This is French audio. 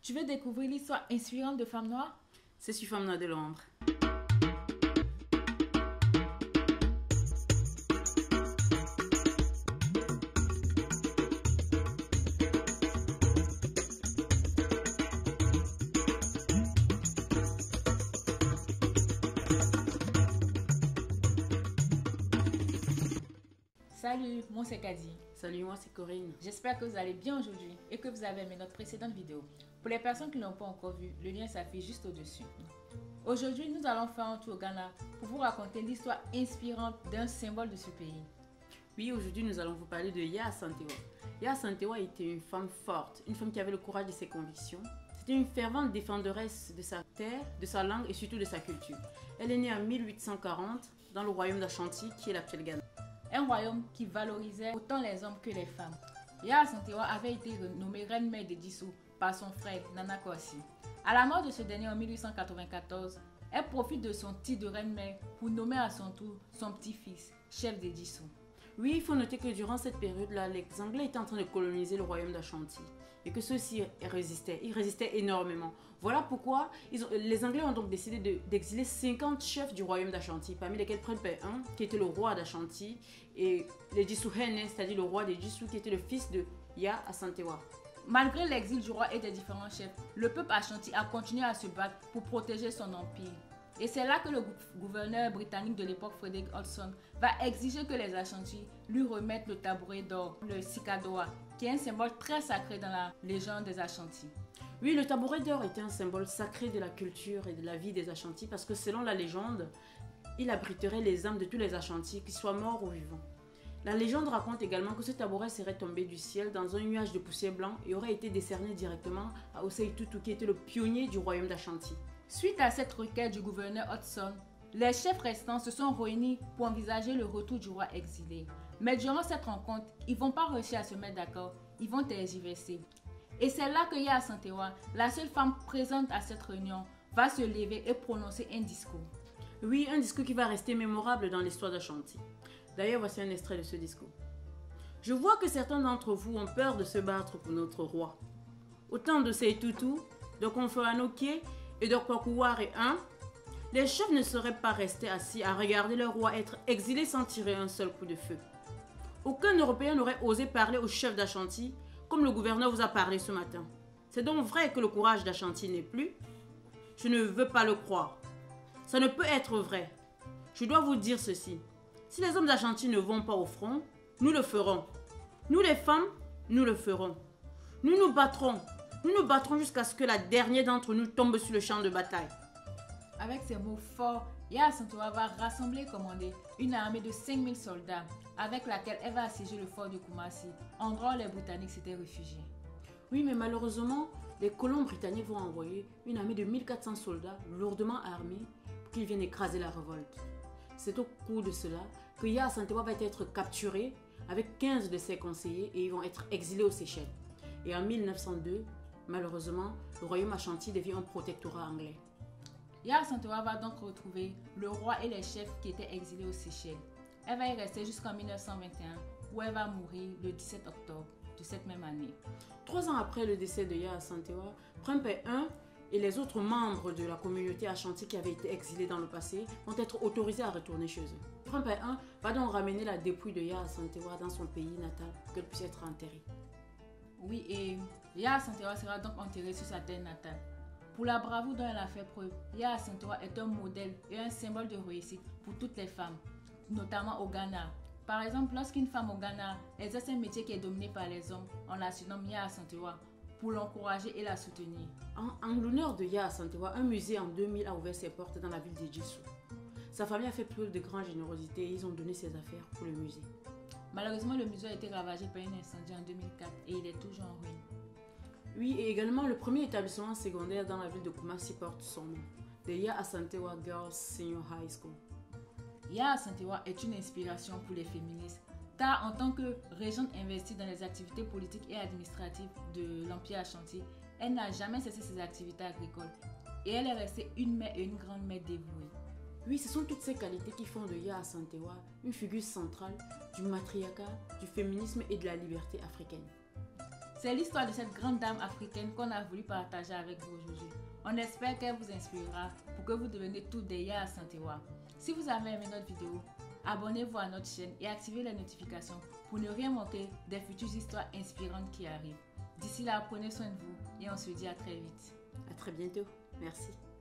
Tu veux découvrir l'histoire inspirante de femmes noires? C'est sur Femmes noires de l'ombre. Salut, moi c'est Kadi. Salut, moi c'est Corinne. J'espère que vous allez bien aujourd'hui et que vous avez aimé notre précédente vidéo. Pour les personnes qui ne l'ont pas encore vu, le lien s'affiche juste au-dessus. Aujourd'hui, nous allons faire un tour au Ghana pour vous raconter l'histoire inspirante d'un symbole de ce pays. Oui, aujourd'hui nous allons vous parler de Yaa Asantewaa. Yaa Asantewaa était une femme forte, une femme qui avait le courage de ses convictions. C'était une fervente défenderesse de sa terre, de sa langue et surtout de sa culture. Elle est née en 1840 dans le royaume d'Ashanti qui est l'actuel Ghana. Un royaume qui valorisait autant les hommes que les femmes. Yaa Asantewaa avait été renommée reine-mère de Dissou par son frère Nana Korsi. À la mort de ce dernier en 1894, elle profite de son titre de reine-mère pour nommer à son tour son petit-fils, chef de Dissou. Oui, il faut noter que durant cette période-là, les Anglais étaient en train de coloniser le royaume d'Ashanti et que ceux-ci résistaient. Ils résistaient énormément. Voilà pourquoi les Anglais ont donc décidé d'exiler 50 chefs du royaume d'Ashanti, parmi lesquels Prempeh I, qui était le roi d'Ashanti, et les Dissou Hene, c'est-à-dire le roi des Dissou, qui était le fils de Yaa Asantewaa. Malgré l'exil du roi et des différents chefs, le peuple Ashanti a continué à se battre pour protéger son empire. Et c'est là que le gouverneur britannique de l'époque, Frederick Hodgson, va exiger que les Ashanti lui remettent le tabouret d'or, le Sikadoa, qui est un symbole très sacré dans la légende des Ashanti. Oui, le tabouret d'or était un symbole sacré de la culture et de la vie des Ashanti parce que selon la légende, il abriterait les âmes de tous les Ashanti, qu'ils soient morts ou vivants. La légende raconte également que ce tabouret serait tombé du ciel dans un nuage de poussière blanc et aurait été décerné directement à Osei Tutu, qui était le pionnier du royaume d'Ashanti. Suite à cette requête du gouverneur Hodgson, les chefs restants se sont réunis pour envisager le retour du roi exilé. Mais durant cette rencontre, ils ne vont pas réussir à se mettre d'accord, ils vont tergiverser. Et c'est là que Yaa Asantewaa, la seule femme présente à cette réunion, va se lever et prononcer un discours. Oui, un discours qui va rester mémorable dans l'histoire d'Ashanti. D'ailleurs, voici un extrait de ce discours. Je vois que certains d'entre vous ont peur de se battre pour notre roi. Au temps de Seitutu, de Konfo-Anoké et de Kwakuware I, les chefs ne seraient pas restés assis à regarder leur roi être exilé sans tirer un seul coup de feu. Aucun Européen n'aurait osé parler au chef d'Ashanti comme le gouverneur vous a parlé ce matin. C'est donc vrai que le courage d'Ashanti n'est plus? Je ne veux pas le croire. Ça ne peut être vrai. Je dois vous dire ceci. Si les hommes d'Ashanti ne vont pas au front, nous le ferons. Nous les femmes, nous le ferons. Nous nous battrons. Nous nous battrons jusqu'à ce que la dernière d'entre nous tombe sur le champ de bataille. Avec ces mots forts, Yaa Asantewaa va rassembler et commander une armée de 5000 soldats avec laquelle elle va assiéger le fort de Kumasi, endroit où les Britanniques s'étaient réfugiés. Oui, mais malheureusement, les colons britanniques vont envoyer une armée de 1400 soldats lourdement armés pour qu'ils viennent écraser la révolte. C'est au cours de cela que Yaa Asantewaa va être capturé avec 15 de ses conseillers et ils vont être exilés aux Seychelles. Et en 1902, malheureusement, le royaume Ashanti devient un protectorat anglais. Yaa Asantewaa va donc retrouver le roi et les chefs qui étaient exilés aux Seychelles. Elle va y rester jusqu'en 1921 où elle va mourir le 17 octobre de cette même année. 3 ans après le décès de Yaa Asantewaa, Prempeh I et les autres membres de la communauté Ashanti qui avaient été exilés dans le passé vont être autorisés à retourner chez eux. Prempeh I va donc ramener la dépouille de Yaa Asantewaa dans son pays natal pour qu'elle puisse être enterrée. Oui, et Yaa Asantewaa sera donc enterrée sur sa terre natale. Pour la bravoure dont elle a fait preuve, Yaa Asantewaa est un modèle et un symbole de réussite pour toutes les femmes, notamment au Ghana. Par exemple, lorsqu'une femme au Ghana exerce un métier qui est dominé par les hommes, on la surnomme Yaa Asantewaa pour l'encourager et la soutenir. En l'honneur de Yaa Asantewaa, un musée en 2000 a ouvert ses portes dans la ville de Djissou. Sa famille a fait preuve de grande générosité et ils ont donné ses affaires pour le musée. Malheureusement, le musée a été ravagé par un incendie en 2004 et il est toujours en ruine. Oui, et également le premier établissement secondaire dans la ville de Kumasi porte son nom, the Yaa Asantewaa Girls Senior High School. Yaa Asantewaa est une inspiration pour les féministes, car en tant que régente investie dans les activités politiques et administratives de l'Empire Ashanti, elle n'a jamais cessé ses activités agricoles et elle est restée une mère et une grande-mère dévouée. Oui, ce sont toutes ces qualités qui font de Yaa Asantewaa une figure centrale du matriarcat, du féminisme et de la liberté africaine. C'est l'histoire de cette grande dame africaine qu'on a voulu partager avec vous aujourd'hui. On espère qu'elle vous inspirera pour que vous deveniez tous des Yaa Asantewaa. Si vous avez aimé notre vidéo, abonnez-vous à notre chaîne et activez les notifications pour ne rien manquer des futures histoires inspirantes qui arrivent. D'ici là, prenez soin de vous et on se dit à très vite. À très bientôt. Merci.